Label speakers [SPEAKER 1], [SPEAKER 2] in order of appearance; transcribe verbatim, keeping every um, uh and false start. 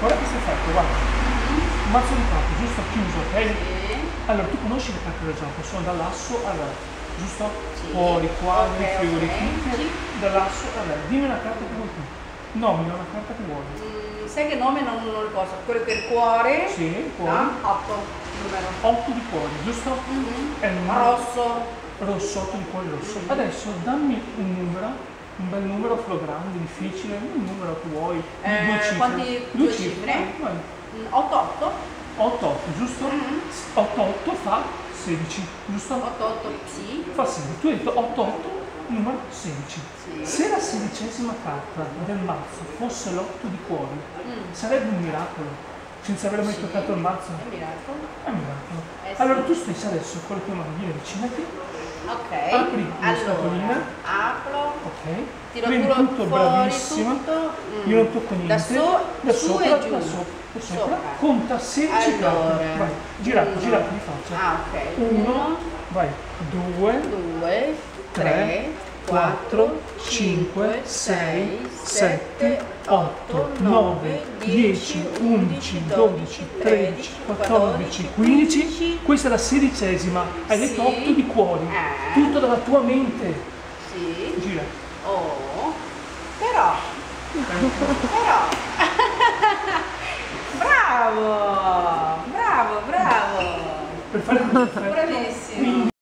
[SPEAKER 1] guarda questo effetto, guarda. Un mazzo di carte, giusto? Chiuso, ok?
[SPEAKER 2] Sì.
[SPEAKER 1] Allora, tu conosci le carte del gioco? Sono dall'asso al re, giusto?
[SPEAKER 2] Sì.
[SPEAKER 1] Cuori, quadri,
[SPEAKER 2] Ok,
[SPEAKER 1] fiori,
[SPEAKER 2] ok.
[SPEAKER 1] chicche,
[SPEAKER 2] Sì.
[SPEAKER 1] dall'asso al re. Dimmi una carta che vuoi tu. Nomina una carta che vuoi.
[SPEAKER 2] Mm, sai che nome non, non lo ricordo? Quello per cuore.
[SPEAKER 1] Sì, cuori.
[SPEAKER 2] otto numero.
[SPEAKER 1] otto di cuori, giusto?
[SPEAKER 2] Mhm.
[SPEAKER 1] È il numero
[SPEAKER 2] Rosso.
[SPEAKER 1] rosso, otto di cuori rosso. Adesso dammi un numero, un bel numero grande, difficile, un numero che vuoi.
[SPEAKER 2] Eh,
[SPEAKER 1] due cifre.
[SPEAKER 2] quanti- due cifre?
[SPEAKER 1] Vai.
[SPEAKER 2] otto otto.
[SPEAKER 1] otto otto, giusto?
[SPEAKER 2] Mhm.
[SPEAKER 1] otto otto fa sedici, giusto?
[SPEAKER 2] otto otto sì.
[SPEAKER 1] Fa sedici. Tu hai detto otto otto, numero sedici.
[SPEAKER 2] Sì.
[SPEAKER 1] Se la sedicesima carta del mazzo fosse l'otto di cuori,
[SPEAKER 2] Mm.
[SPEAKER 1] sarebbe un miracolo. Senza aver mai
[SPEAKER 2] Sì.
[SPEAKER 1] toccato il mazzo.
[SPEAKER 2] È un miracolo.
[SPEAKER 1] È un miracolo.
[SPEAKER 2] Eh sì.
[SPEAKER 1] Allora tu stessa adesso con le tue mani vieni avvicinati,
[SPEAKER 2] Ok.
[SPEAKER 1] apri la scatolina.
[SPEAKER 2] Allora, apro.
[SPEAKER 1] ok?
[SPEAKER 2] Tiro
[SPEAKER 1] Prendi
[SPEAKER 2] tutto
[SPEAKER 1] tutto,
[SPEAKER 2] fuori,
[SPEAKER 1] bravissima.
[SPEAKER 2] tutto. Mm.
[SPEAKER 1] Io non tocco niente.
[SPEAKER 2] Da, so-
[SPEAKER 1] da
[SPEAKER 2] su
[SPEAKER 1] sopra,
[SPEAKER 2] e giù.
[SPEAKER 1] da sopra, da sopra.
[SPEAKER 2] Sopra.
[SPEAKER 1] Conta sedici
[SPEAKER 2] Allora,
[SPEAKER 1] carte. Vai, girate,
[SPEAKER 2] uno.
[SPEAKER 1] girate di faccia.
[SPEAKER 2] Ah, ok.
[SPEAKER 1] Uno, vai, due,
[SPEAKER 2] due,
[SPEAKER 1] tre,
[SPEAKER 2] tre, quattro, cinque, sei, sette, otto, nove, dieci, undici, dodici, tredici,
[SPEAKER 1] quattordici, quindici. Questa è la sedicesima. Hai detto
[SPEAKER 2] Sì.
[SPEAKER 1] otto di cuori.
[SPEAKER 2] Eh.
[SPEAKER 1] Tutto dalla tua mente.
[SPEAKER 2] Sì.
[SPEAKER 1] Gira.
[SPEAKER 2] Oh. Però. Però. Bravo. Bravo, bravo.
[SPEAKER 1] Per fare questo effetto.
[SPEAKER 2] Bravissimo.